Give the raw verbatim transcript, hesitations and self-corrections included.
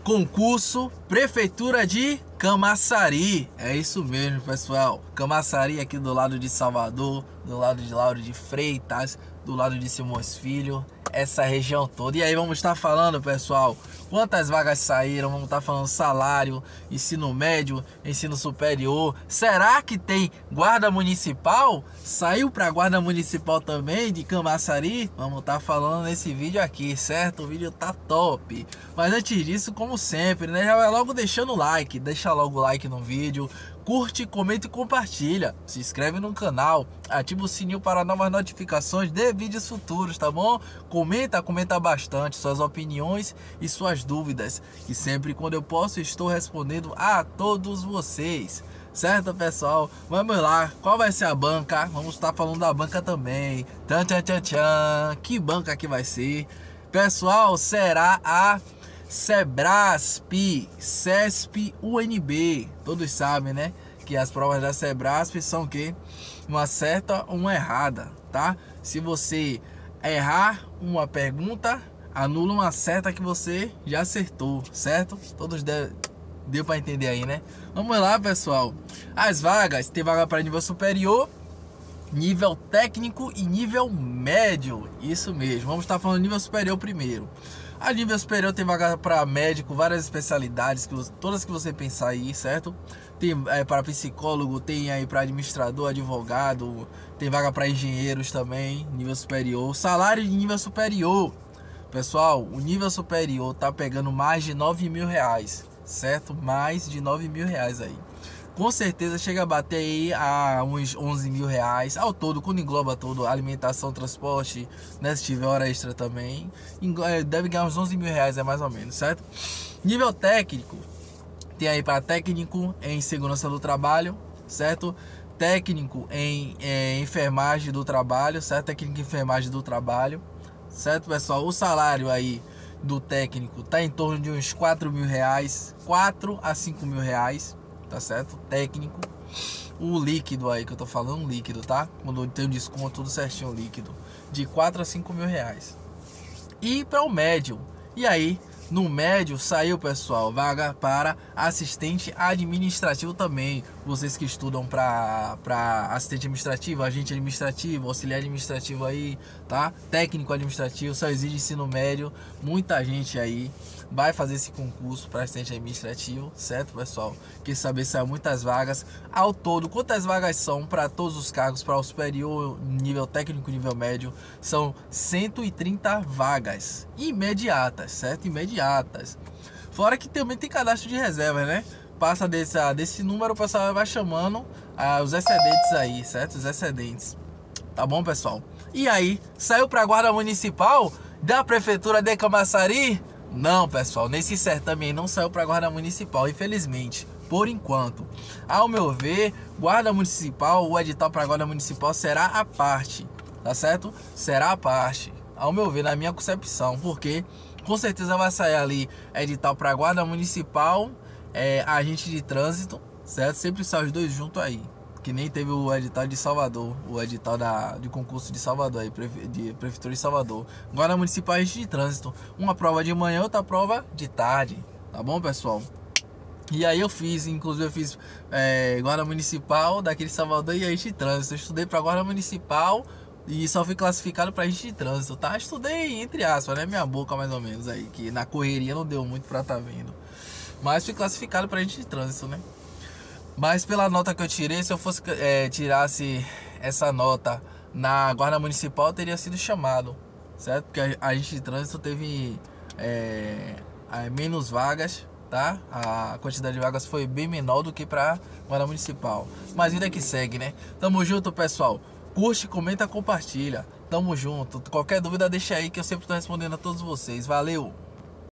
Concurso Prefeitura de Camaçari. É isso mesmo, pessoal. Camaçari aqui do lado de Salvador, do lado de Lauro de Freitas, do lado de Simões Filho, essa região toda. E aí vamos estar falando, pessoal, quantas vagas saíram, vamos estar falando salário, ensino médio, ensino superior. Será que tem guarda municipal? Saiu para guarda municipal também de Camaçari? Vamos estar falando nesse vídeo aqui, certo? O vídeo tá top. Mas antes disso, como sempre, né, já vai logo deixando o like, deixa logo o like no vídeo, curte, comenta e compartilha, se inscreve no canal, ativa o sininho para novas notificações de vídeos futuros, tá bom? Comenta, comenta bastante suas opiniões e suas dúvidas, que sempre quando eu posso estou respondendo a todos vocês, certo, pessoal? Vamos lá, qual vai ser a banca? Vamos estar falando da banca também. Tchan, tchan, tchan, tchan. Que banca que vai ser? Pessoal, será a Sebrasp, CESP, U N B. Todos sabem, né, que as provas da Sebrasp são o quê? Uma certa ou uma errada, tá? Se você errar uma pergunta, anula uma certa que você já acertou, certo? Todos devem... Deu para entender aí, né? Vamos lá, pessoal. As vagas, tem vaga para nível superior, nível técnico e nível médio. Isso mesmo, vamos estar falando nível superior primeiro. A nível superior tem vaga para médico, várias especialidades, que você, todas que você pensar aí, certo? Tem é, para psicólogo, tem aí para administrador, advogado, tem vaga para engenheiros também, nível superior. Salário de nível superior, pessoal, o nível superior tá pegando mais de nove mil reais, certo? Mais de nove mil reais aí. Com certeza chega a bater aí a uns onze mil reais ao todo, quando engloba todo, alimentação, transporte, né? Se tiver hora extra também, deve ganhar uns onze mil reais, é mais ou menos, certo? Nível técnico, tem aí para técnico em segurança do trabalho, certo? Técnico em é, enfermagem do trabalho, certo? Técnico em enfermagem do trabalho, certo, pessoal? O salário aí do técnico tá em torno de uns quatro mil reais, quatro a cinco mil reais. Tá certo? Técnico. O líquido aí que eu tô falando, líquido, tá? Quando tem um desconto, tudo certinho, líquido. De quatro a cinco mil reais. E para o médio. E aí, no médio saiu, pessoal, vaga para assistente administrativo também. Vocês que estudam para para assistente administrativo, agente administrativo, auxiliar administrativo aí, tá? Técnico administrativo, só exige ensino médio. Muita gente aí vai fazer esse concurso para assistente administrativo, certo, pessoal? Quer saber se há muitas vagas ao todo? Quantas vagas são para todos os cargos, para o superior, nível técnico, nível médio? São cento e trinta vagas imediatas, certo? Imediatas. Fora que também tem cadastro de reserva, né? Passa desse, desse número, o pessoal vai chamando ah, os excedentes aí, certo? Os excedentes. Tá bom, pessoal? E aí, saiu para a guarda municipal da prefeitura de Camaçari? Não, pessoal, nesse certame não saiu para a guarda municipal, infelizmente, por enquanto. Ao meu ver, guarda municipal, o edital para a guarda municipal será a parte, tá certo? Será a parte, ao meu ver, na minha concepção, porque com certeza vai sair ali edital para a guarda municipal, é, agente de trânsito, certo? Sempre sai os dois juntos aí. Que nem teve o edital de Salvador, o edital da, de concurso de Salvador, aí, de Prefeitura de Salvador. Guarda Municipal de Trânsito, uma prova de manhã, outra prova de tarde, tá bom, pessoal? E aí eu fiz, inclusive eu fiz é, Guarda Municipal daquele Salvador e agente de trânsito. Eu estudei para Guarda Municipal e só fui classificado para agente de trânsito, tá? Estudei entre aspas, né? Minha boca mais ou menos aí, que na correria não deu muito para tá vendo. Mas fui classificado para agente de trânsito, né? Mas pela nota que eu tirei, se eu fosse é, tirasse essa nota na guarda municipal, eu teria sido chamado, certo? Porque a, a gente de trânsito teve é, menos vagas, tá? A quantidade de vagas foi bem menor do que para guarda municipal. Mas vida que segue, né? Tamo junto, pessoal. Curte, comenta, compartilha. Tamo junto. Qualquer dúvida deixa aí que eu sempre tô respondendo a todos vocês. Valeu!